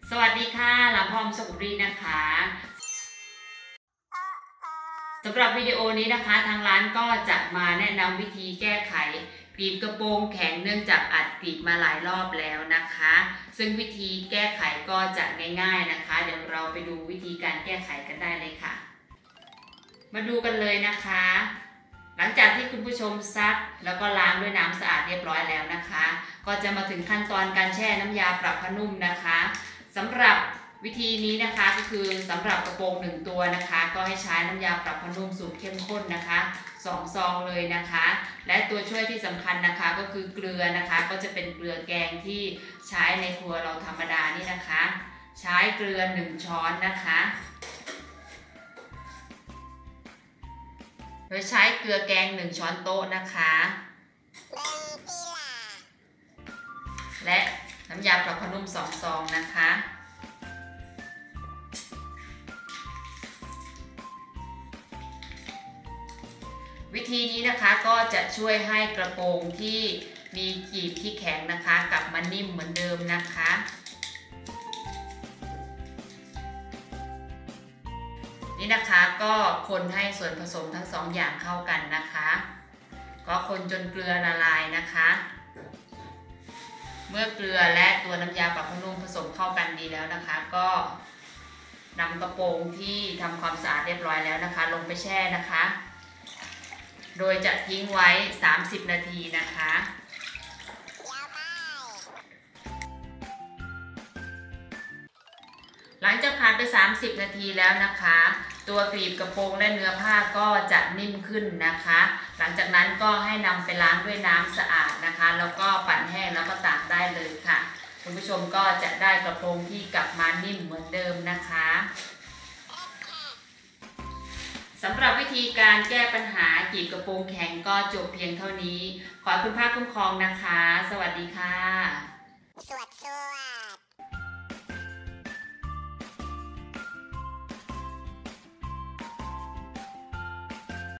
สวัสดีค่ะลำพอมสุขรีนะคะสำหรับวิดีโอนี้นะคะทางร้านก็จะมาแนะนำวิธีแก้ไขกรีบกระโปรงแข็งเนื่องจากอัดกรีบมาหลายรอบแล้วนะคะซึ่งวิธีแก้ไขก็จะง่ายๆนะคะเดี๋ยวเราไปดูวิธีการแก้ไขกันได้เลยค่ะมาดูกันเลยนะคะหลังจากที่คุณผู้ชมซักแล้วก็ล้างด้วยน้ำสะอาดเรียบร้อยแล้วนะคะก็จะมาถึงขั้นตอนการแช่น้ำยาปรับผ้านุ่มนะคะสำหรับวิธีนี้นะคะก็คือสำหรับกระโปรง1ตัวนะคะก็ให้ใช้น้ำยาปรับผ้านุ่มสูตรเข้มข้นนะคะ2ซองเลยนะคะและตัวช่วยที่สำคัญนะคะก็คือเกลือนะคะก็จะเป็นเกลือแกงที่ใช้ในครัวเราธรรมดานี่นะคะใช้เกลือ1ช้อนนะคะโดยใช้เกลือแกง1ช้อนโต๊ะนะคะและน้ำยาปรับผ้านุ่ม2ซองนะคะวิธีนี้นะคะก็จะช่วยให้กระโปรงที่มีกรีบที่แข็งนะคะกลับมานิ่มเหมือนเดิมนะคะนี่นะคะก็คนให้ส่วนผสมทั้ง2อย่างเข้ากันนะคะก็คนจนเกลือละลายนะคะเมื่อเกลือและตัวน้ำยาปรับผ้านุ่มผสมเข้ากันดีแล้วนะคะก็นำกระโปรงที่ทำความสะอาดเรียบร้อยแล้วนะคะลงไปแช่นะคะโดยจะทิ้งไว้30นาทีนะคะหลังจากผ่านไป30นาทีแล้วนะคะตัวกรีบกระโปรงและเนื้อผ้าก็จะนิ่มขึ้นนะคะหลังจากนั้นก็ให้นำไปล้างด้วยน้ำสะอาดนะคะแล้วก็ปั่นแห้งแล้วก็ตากได้เลยค่ะคุณผู้ชมก็จะได้กระโปรงที่กลับมานิ่มเหมือนเดิมนะคะสำหรับวิธีการแก้ปัญหากรีบกระโปรงแข็งก็จบเพียงเท่านี้ขอให้คุณพระคุ้มครองนะคะสวัสดีค่ะสวัสดี